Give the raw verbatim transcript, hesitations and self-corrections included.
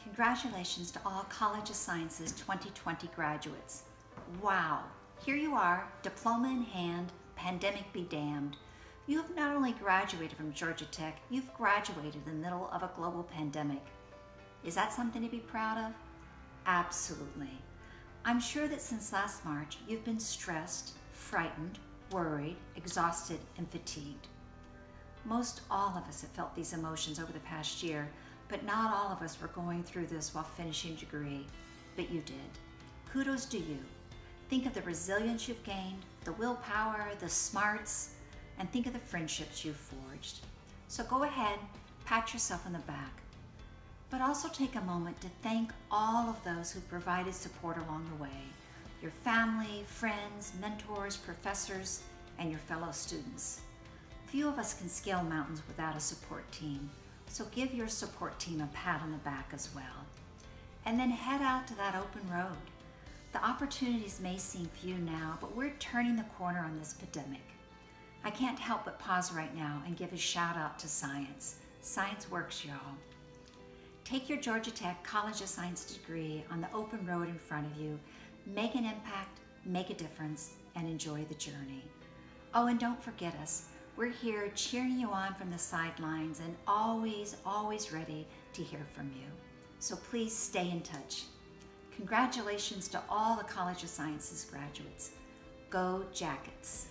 Congratulations to all College of Sciences twenty twenty graduates. Wow, here you are, diploma in hand, pandemic be damned. You have not only graduated from Georgia Tech, you've graduated in the middle of a global pandemic. Is that something to be proud of? Absolutely. I'm sure that since last March, you've been stressed, frightened, worried, exhausted, and fatigued. Most all of us have felt these emotions over the past year, but not all of us were going through this while finishing a degree, but you did. Kudos to you. Think of the resilience you've gained, the willpower, the smarts, and think of the friendships you've forged. So go ahead, pat yourself on the back, but also take a moment to thank all of those who've provided support along the way, your family, friends, mentors, professors, and your fellow students. Few of us can scale mountains without a support team, so give your support team a pat on the back as well. And then head out to that open road. The opportunities may seem few now, but we're turning the corner on this pandemic. I can't help but pause right now and give a shout out to science. Science works, y'all. Take your Georgia Tech College of Science degree on the open road in front of you, make an impact, make a difference, and enjoy the journey. Oh, and don't forget us. We're here cheering you on from the sidelines and always, always ready to hear from you. So please stay in touch. Congratulations to all the College of Sciences graduates. Go Jackets!